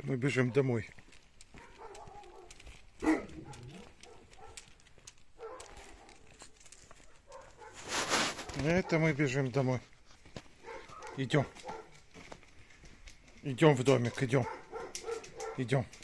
Мы бежим домой. Это мы бежим домой. Идем. Идем в домик, идем. Идем.